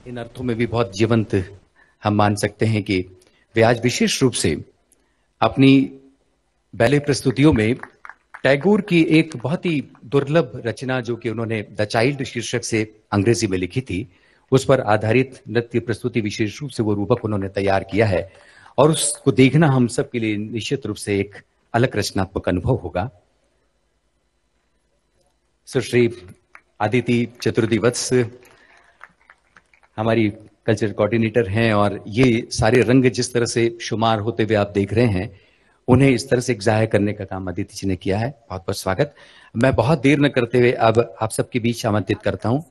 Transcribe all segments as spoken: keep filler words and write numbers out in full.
इन अर्थों में भी बहुत जीवंत हम मान सकते हैं कि वे आज विशेष रूप से अपनी बैले प्रस्तुतियों में टैगोर की एक बहुत ही दुर्लभ रचना जो कि उन्होंने द चाइल्ड शीर्षक से अंग्रेजी में लिखी थी, उस पर आधारित नृत्य प्रस्तुति विशेष रूप से वो रूपक उन्होंने तैयार किया है और उसको देखना हम सब के लिए निश्चित रूप से एक अलग रचनात्मक अनुभव होगा। सुश्री आदिति चतुर्वेदी वत्स हमारी कल्चर कोऑर्डिनेटर हैं और ये सारे रंग जिस तरह से शुमार होते हुए आप देख रहे हैं, उन्हें इस तरह से एक जाहिर करने का काम अदिति जी ने किया है। बहुत बहुत स्वागत। मैं बहुत देर न करते हुए अब आप सबके बीच आमंत्रित करता हूं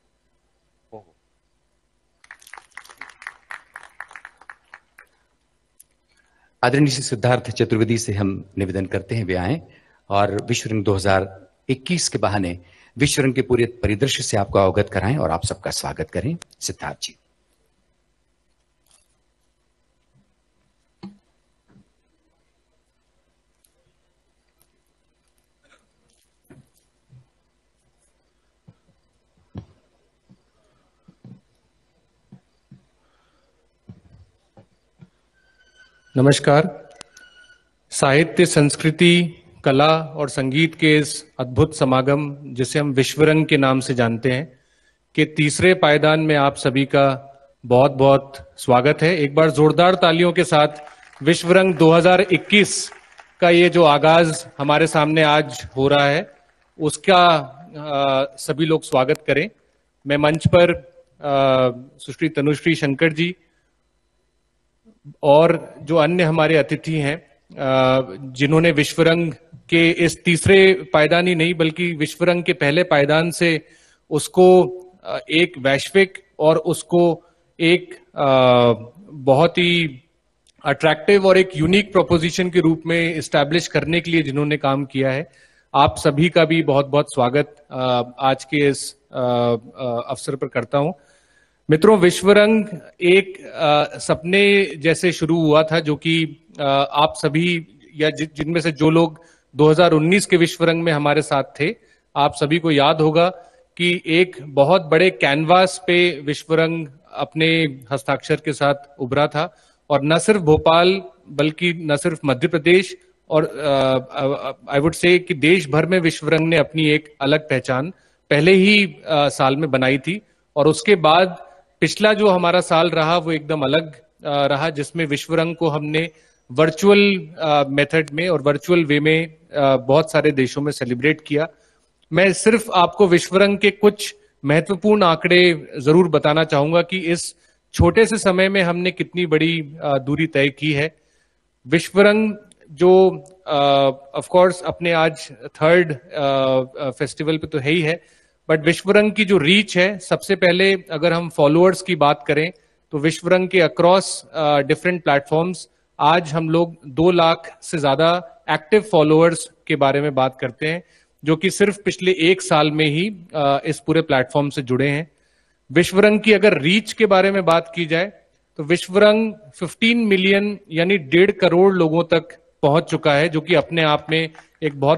आदरणीय सिद्धार्थ चतुर्वेदी से। हम निवेदन करते हैं वे आए और विश्व रंग दो हज़ार इक्कीस के बहाने विश्व रंग के पूरे परिदृश्य से आपको अवगत कराएं और आप सबका स्वागत करें। सिद्धार्थ जी। नमस्कार। साहित्य, संस्कृति, कला और संगीत के इस अद्भुत समागम जिसे हम विश्वरंग के नाम से जानते हैं के तीसरे पायदान में आप सभी का बहुत बहुत स्वागत है। एक बार जोरदार तालियों के साथ विश्वरंग दो हज़ार इक्कीस का ये जो आगाज हमारे सामने आज हो रहा है उसका आ, सभी लोग स्वागत करें। मैं मंच पर सुश्री तनुश्री शंकर जी और जो अन्य हमारे अतिथि हैं जिन्होंने विश्वरंग के इस तीसरे पायदान ही नहीं बल्कि विश्वरंग के पहले पायदान से उसको एक वैश्विक और उसको एक बहुत ही अट्रैक्टिव और एक यूनिक प्रोपोजिशन के रूप में इस्टेब्लिश करने के लिए जिन्होंने काम किया है, आप सभी का भी बहुत बहुत स्वागत आज के इस अवसर पर करता हूं। मित्रों, विश्वरंग एक आ, सपने जैसे शुरू हुआ था जो कि आप सभी या जिनमें से जो लोग दो हज़ार उन्नीस के विश्वरंग में हमारे साथ थे, आप सभी को याद होगा कि एक बहुत बड़े कैनवास पे विश्वरंग अपने हस्ताक्षर के साथ उभरा था और न सिर्फ भोपाल बल्कि न सिर्फ मध्य प्रदेश और आई वुड से कि देश भर में विश्वरंग ने अपनी एक अलग पहचान पहले ही आ, साल में बनाई थी। और उसके बाद पिछला जो हमारा साल रहा वो एकदम अलग रहा, जिसमें विश्वरंग को हमने वर्चुअल मेथड में और वर्चुअल वे में आ, बहुत सारे देशों में सेलिब्रेट किया। मैं सिर्फ आपको विश्वरंग के कुछ महत्वपूर्ण आंकड़े जरूर बताना चाहूंगा कि इस छोटे से समय में हमने कितनी बड़ी आ, दूरी तय की है। विश्वरंग जो ऑफ कोर्स अपने आज थर्ड फेस्टिवल पे तो है ही है, बट विश्वरंग की जो रीच है, सबसे पहले अगर हम फॉलोअर्स की बात करें तो विश्वरंग के अक्रॉस डिफरेंट प्लेटफॉर्म्स आज हम लोग दो लाख से ज्यादा एक्टिव फॉलोअर्स के बारे में बात करते हैं, जो कि सिर्फ पिछले एक साल में ही uh, इस पूरे प्लेटफॉर्म से जुड़े हैं। विश्वरंग की अगर रीच के बारे में बात की जाए तो विश्वरंग पंद्रह मिलियन यानी डेढ़ करोड़ लोगों तक पहुंच चुका है, जो कि अपने आप में एक बहुत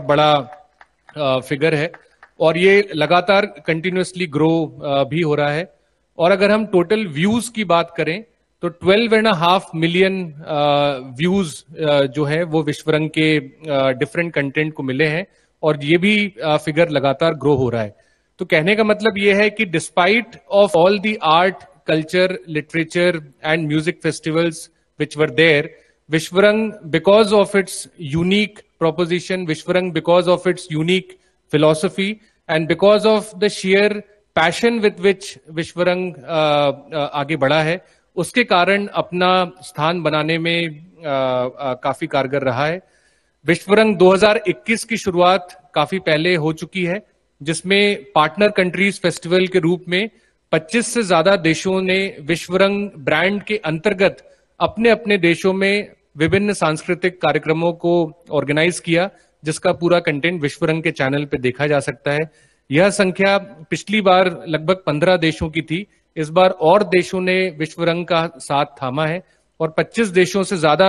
बड़ा फिगर uh, है और ये लगातार कंटिन्यूअसली ग्रो भी हो रहा है। और अगर हम टोटल व्यूज की बात करें तो twelve and half million views जो है वो विश्वरंग के डिफरेंट uh, कंटेंट को मिले हैं और ये भी फिगर uh, लगातार ग्रो हो रहा है। तो कहने का मतलब ये है कि despite of all the art, culture, literature and music festivals which were there, Vishwarang because of its unique proposition, Vishwarang because of its unique philosophy and because of the sheer passion with which Vishwarang uh, uh, आगे बढ़ा है, उसके कारण अपना स्थान बनाने में uh, uh, काफी कारगर रहा है। विश्वरंग दो हज़ार इक्कीस की शुरुआत काफी पहले हो चुकी है, जिसमें पार्टनर कंट्रीज फेस्टिवल के रूप में पच्चीस से ज्यादा देशों ने विश्वरंग ब्रांड के अंतर्गत अपने अपने देशों में विभिन्न सांस्कृतिक कार्यक्रमों को ऑर्गेनाइज किया, जिसका पूरा कंटेंट विश्वरंग के चैनल पे देखा जा सकता है। यह संख्या पिछली बार लगभग पंद्रह देशों की थी, इस बार और देशों ने विश्वरंग का साथ थामा है और पच्चीस देशों से ज्यादा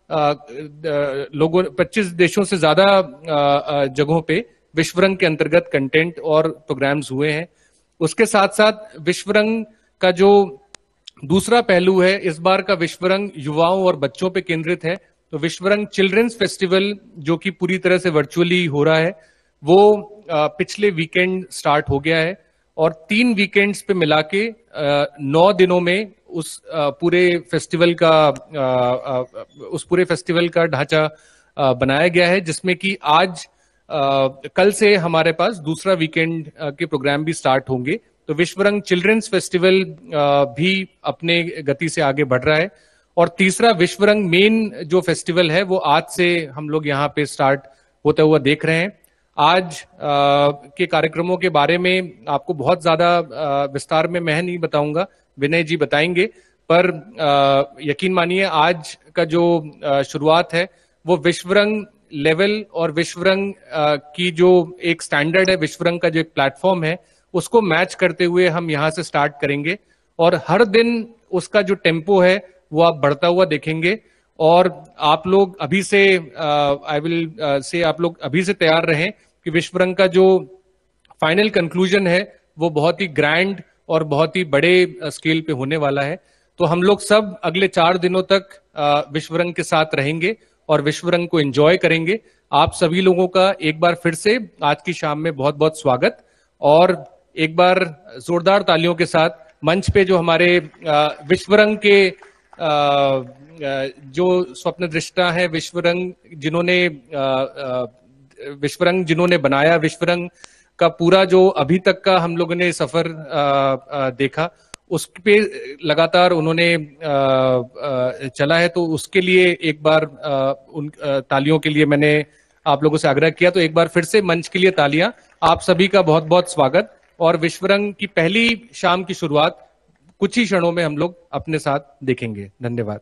लोगों पच्चीस देशों से ज्यादा जगहों पे विश्वरंग के अंतर्गत कंटेंट और प्रोग्राम्स हुए हैं। उसके साथ साथ विश्वरंग का जो दूसरा पहलू है, इस बार का विश्वरंग युवाओं और बच्चों पे केंद्रित है। तो विश्वरंग चिल्ड्रंस फेस्टिवल जो कि पूरी तरह से वर्चुअली हो रहा है, वो पिछले वीकेंड स्टार्ट हो गया है और तीन वीकेंड्स पे मिला के नौ दिनों में उस पूरे फेस्टिवल का उस पूरे फेस्टिवल का ढांचा बनाया गया है, जिसमें कि आज कल से हमारे पास दूसरा वीकेंड के प्रोग्राम भी स्टार्ट होंगे। तो विश्वरंग चिल्ड्रंस फेस्टिवल भी अपने गति से आगे बढ़ रहा है और तीसरा विश्वरंग मेन जो फेस्टिवल है वो आज से हम लोग यहाँ पे स्टार्ट होता हुआ देख रहे हैं। आज के कार्यक्रमों के बारे में आपको बहुत ज्यादा विस्तार में मैं नहीं बताऊंगा, विनय जी बताएंगे, पर यकीन मानिए आज का जो शुरुआत है वो विश्वरंग लेवल और विश्वरंग की जो एक स्टैंडर्ड है, विश्वरंग का जो एक प्लेटफॉर्म है, उसको मैच करते हुए हम यहाँ से स्टार्ट करेंगे और हर दिन उसका जो टेम्पो है वो आप बढ़ता हुआ देखेंगे। और आप लोग अभी से आई विल से आप लोग अभी से तैयार रहें कि विश्वरंग का जो फाइनल कंक्लूजन है वो बहुत ही ग्रैंड और बहुत ही बड़े स्केल पे होने वाला है। तो हम लोग सब अगले चार दिनों तक विश्वरंग के साथ रहेंगे और विश्वरंग को एंजॉय करेंगे। आप सभी लोगों का एक बार फिर से आज की शाम में बहुत बहुत स्वागत और एक बार जोरदार तालियों के साथ मंच पे जो हमारे विश्वरंग के जो स्वप्न दृष्टा है, विश्वरंग जिन्होंने विश्वरंग जिन्होंने बनाया, विश्वरंग का पूरा जो अभी तक का हम लोगों ने सफर देखा उस पे लगातार उन्होंने चला है, तो उसके लिए एक बार उन तालियों के लिए मैंने आप लोगों से आग्रह किया। तो एक बार फिर से मंच के लिए तालियां। आप सभी का बहुत बहुत स्वागत और विश्वरंग की पहली शाम की शुरुआत कुछ ही क्षणों में हम लोग अपने साथ देखेंगे। धन्यवाद।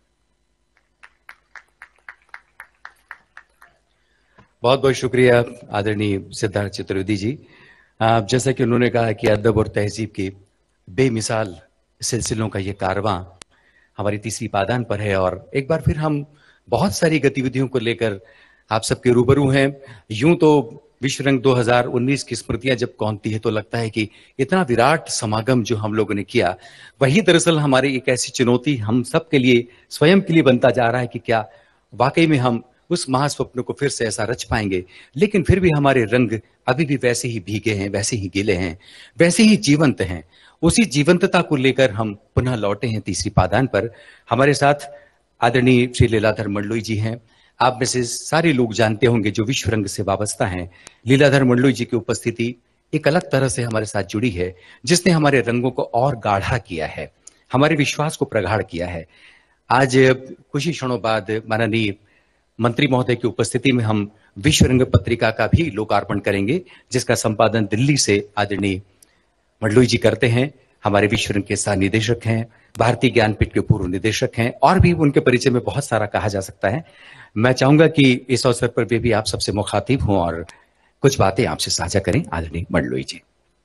बहुत बहुत शुक्रिया आदरणीय सिद्धार्थ चतुर्वेदी जी। जैसा कि उन्होंने कहा कि अदब और तहजीब के बेमिसाल सिलसिलों का ये कारवां हमारी तीसरी पायदान पर है और एक बार फिर हम बहुत सारी गतिविधियों को लेकर आप सबके रूबरू हैं। यूं तो विश्वरंग दो हज़ार उन्नीस की स्मृतियां जब कौंधती है तो लगता है कि इतना विराट समागम जो हम लोगों ने किया वही दरअसल हमारी एक ऐसी चुनौती हम सब के लिए स्वयं के लिए बनता जा रहा है कि क्या वाकई में हम उस महास्वप्न को फिर से ऐसा रच पाएंगे। लेकिन फिर भी हमारे रंग अभी भी वैसे ही भीगे हैं, वैसे ही गीले हैं, वैसे ही जीवंत हैं। उसी जीवंतता को लेकर हम पुनः लौटे हैं तीसरी पायदान पर। हमारे साथ आदरणीय श्री लीलाधर मंडलोई जी हैं। आप में से सारे लोग जानते होंगे जो विश्वरंग से वाबस्ता हैं, लीलाधर मंडलोई जी की उपस्थिति एक अलग तरह से हमारे साथ जुड़ी है, जिसने हमारे रंगों को और गाढ़ा किया है, हमारे विश्वास को प्रगाढ़ किया है। आज कुछ ही क्षणों बाद माननीय मंत्री महोदय की उपस्थिति में हम विश्वरंग पत्रिका का भी लोकार्पण करेंगे, जिसका संपादन दिल्ली से आदरणीय मंडलोई जी करते हैं। हमारे विश्वरंग के सह निदेशक हैं, भारतीय ज्ञानपीठ के पूर्व निदेशक हैं और भी उनके परिचय में बहुत सारा कहा जा सकता है। मैं चाहूंगा कि इस अवसर पर वे भी आप सबसे मुखातिब हों और कुछ बातें आपसे साझा करें। आदरणीय मंडलोई जी।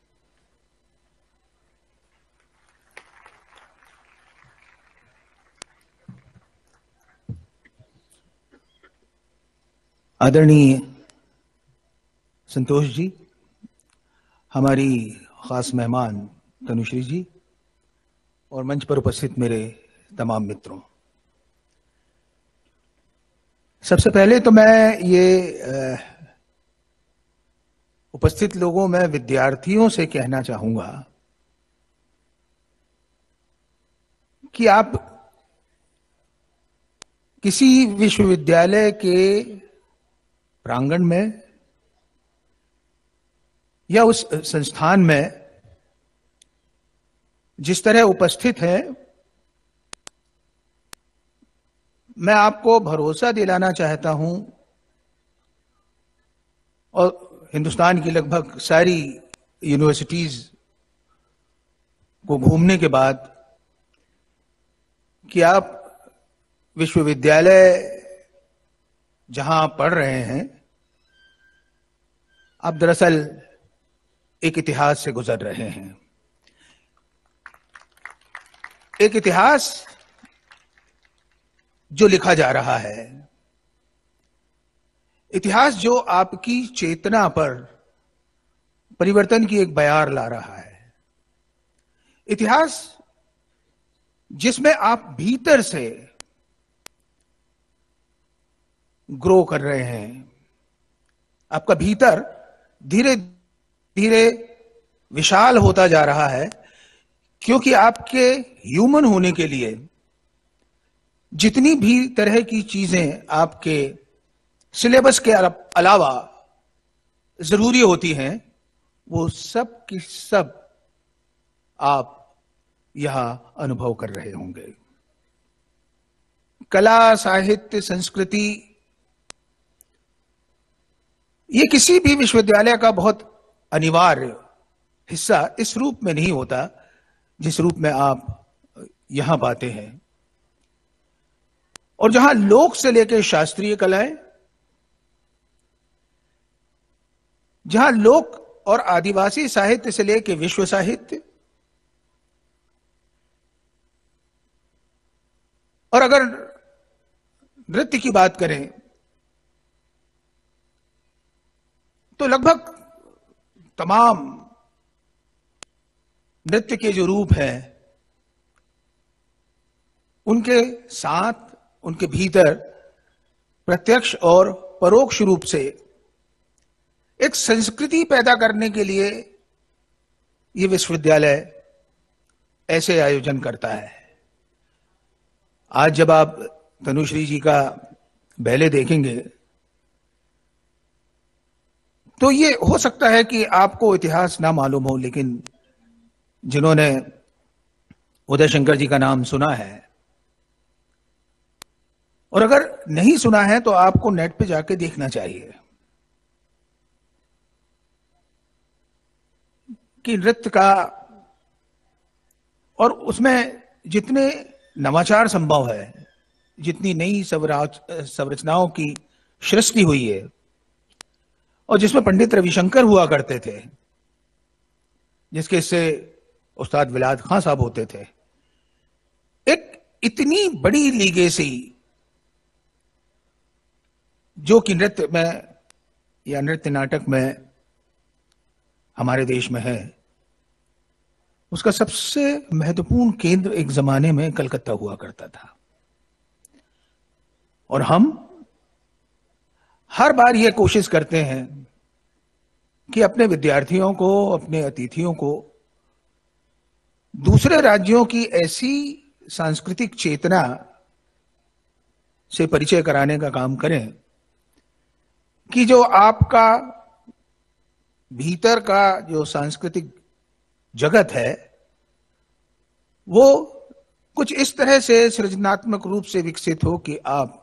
आदरणीय संतोष जी, हमारी खास मेहमान तनुश्री जी और मंच पर उपस्थित मेरे तमाम मित्रों, सबसे पहले तो मैं ये उपस्थित लोगों में विद्यार्थियों से कहना चाहूंगा कि आप किसी विश्वविद्यालय के प्रांगण में या उस संस्थान में जिस तरह उपस्थित हैं, मैं आपको भरोसा दिलाना चाहता हूं और हिंदुस्तान की लगभग सारी यूनिवर्सिटीज को घूमने के बाद कि आप विश्वविद्यालय जहां पढ़ रहे हैं, आप दरअसल एक इतिहास से गुजर रहे हैं। एक इतिहास जो लिखा जा रहा है, इतिहास जो आपकी चेतना पर परिवर्तन की एक बयार ला रहा है, इतिहास जिसमें आप भीतर से ग्रो कर रहे हैं, आपका भीतर धीरे धीरे विशाल होता जा रहा है, क्योंकि आपके ह्यूमन होने के लिए जितनी भी तरह की चीजें आपके सिलेबस के अलावा जरूरी होती हैं, वो सब की सब आप यहां अनुभव कर रहे होंगे। कला, साहित्य, संस्कृति, ये किसी भी विश्वविद्यालय का बहुत अनिवार्य हिस्सा इस रूप में नहीं होता जिस रूप में आप यहां पाते हैं, और जहां लोक से लेकर शास्त्रीय कलाएं, जहां लोक और आदिवासी साहित्य से लेकर विश्व साहित्य, और अगर नृत्य की बात करें तो लगभग तमाम नृत्य के जो रूप हैं, उनके साथ, उनके भीतर प्रत्यक्ष और परोक्ष रूप से एक संस्कृति पैदा करने के लिए ये विश्वविद्यालय ऐसे आयोजन करता है। आज जब आप तनुश्री जी का बैले देखेंगे तो ये हो सकता है कि आपको इतिहास ना मालूम हो, लेकिन जिन्होंने उदय शंकर जी का नाम सुना है, और अगर नहीं सुना है तो आपको नेट पे जाके देखना चाहिए कि नृत्य का और उसमें जितने नवाचार संभव है, जितनी नई संरचनाओं की सृष्टि हुई है, और जिसमें पंडित रविशंकर हुआ करते थे, जिसके से उस्ताद विलायत खां साहब होते थे, एक इतनी बड़ी लीगेसी जो कि नृत्य में या नृत्य नाटक में हमारे देश में है, उसका सबसे महत्वपूर्ण केंद्र एक जमाने में कलकत्ता हुआ करता था। और हम हर बार यह कोशिश करते हैं कि अपने विद्यार्थियों को, अपने अतिथियों को दूसरे राज्यों की ऐसी सांस्कृतिक चेतना से परिचय कराने का काम करें कि जो आपका भीतर का जो सांस्कृतिक जगत है वो कुछ इस तरह से सृजनात्मक रूप से विकसित हो कि आप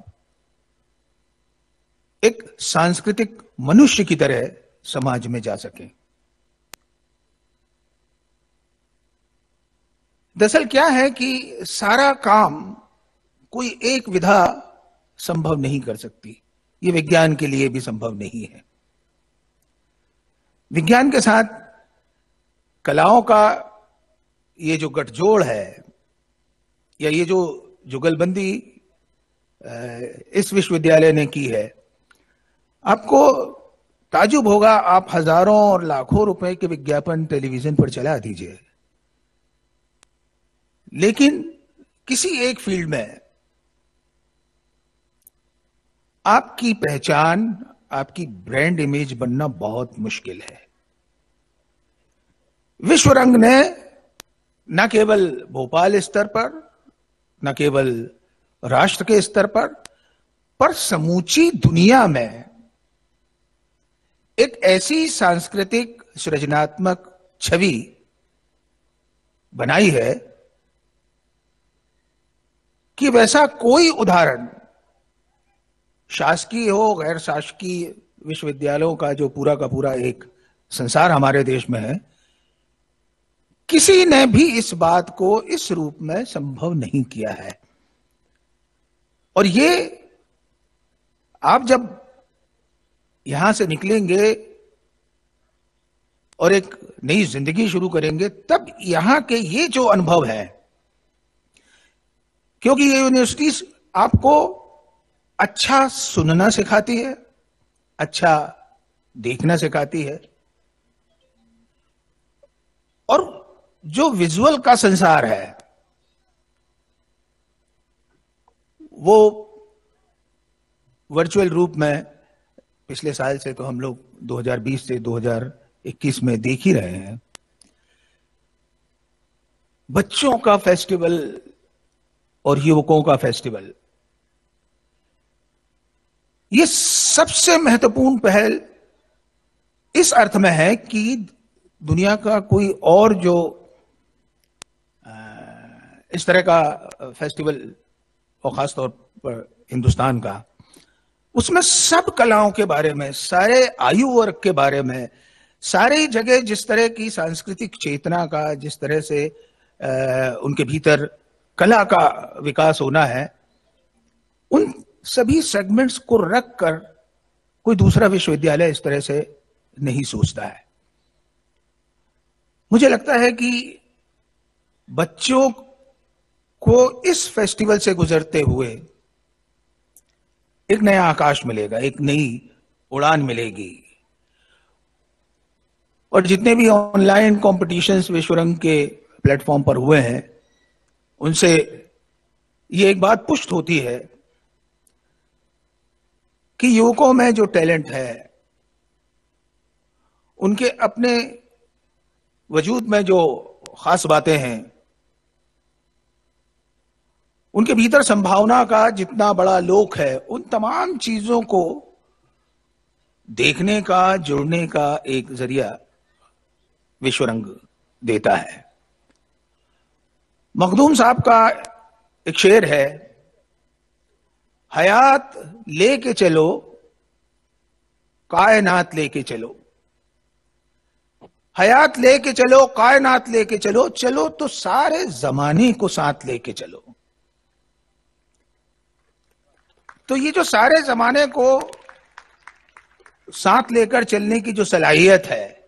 एक सांस्कृतिक मनुष्य की तरह समाज में जा सकें। दरअसल क्या है कि सारा काम कोई एक विधा संभव नहीं कर सकती, ये विज्ञान के लिए भी संभव नहीं है। विज्ञान के साथ कलाओं का ये जो गठजोड़ है या ये जो जुगलबंदी इस विश्वविद्यालय ने की है, आपको ताजुब होगा, आप हजारों और लाखों रुपए के विज्ञापन टेलीविजन पर चला दीजिए, लेकिन किसी एक फील्ड में आपकी पहचान, आपकी ब्रांड इमेज बनना बहुत मुश्किल है। विश्व रंग ने न केवल भोपाल स्तर पर, न केवल राष्ट्र के स्तर पर, पर समूची दुनिया में एक ऐसी सांस्कृतिक सृजनात्मक छवि बनाई है कि वैसा कोई उदाहरण शासकीय हो, गैर शासकीय विश्वविद्यालयों का जो पूरा का पूरा एक संसार हमारे देश में है, किसी ने भी इस बात को इस रूप में संभव नहीं किया है। और ये आप जब यहां से निकलेंगे और एक नई जिंदगी शुरू करेंगे, तब यहां के ये जो अनुभव है, क्योंकि ये यूनिवर्सिटीज आपको अच्छा सुनना सिखाती है, अच्छा देखना सिखाती है, और जो विजुअल का संसार है वो वर्चुअल रूप में पिछले साल से तो हम लोग दो हज़ार बीस से दो हज़ार इक्कीस में देख ही रहे हैं। बच्चों का फेस्टिवल और युवकों का फेस्टिवल, ये सबसे महत्वपूर्ण पहल इस अर्थ में है कि दुनिया का कोई और जो इस तरह का फेस्टिवल, और खासतौर पर हिंदुस्तान का, उसमें सब कलाओं के बारे में, सारे आयु वर्ग के बारे में, सारी जगह जिस तरह की सांस्कृतिक चेतना का, जिस तरह से आ, उनके भीतर कला का विकास होना है, उन सभी सेगमेंट्स को रख कर कोई दूसरा विश्वविद्यालय इस तरह से नहीं सोचता है। मुझे लगता है कि बच्चों को इस फेस्टिवल से गुजरते हुए एक नया आकाश मिलेगा, एक नई उड़ान मिलेगी। और जितने भी ऑनलाइन कॉम्पिटिशन्स विश्वरंग के प्लेटफॉर्म पर हुए हैं, उनसे ये एक बात पुष्ट होती है कि युवकों में जो टैलेंट है, उनके अपने वजूद में जो खास बातें हैं, उनके भीतर संभावना का जितना बड़ा लोक है, उन तमाम चीजों को देखने का, जुड़ने का एक जरिया विश्वरंग देता है। मखदूम साहब का एक शेर है, हयात लेके चलो, कायनात लेके चलो। हयात लेके चलो, कायनात लेके चलो, चलो तो सारे जमाने को साथ लेके चलो। तो ये जो सारे जमाने को साथ लेकर चलने की जो सलाहियत है,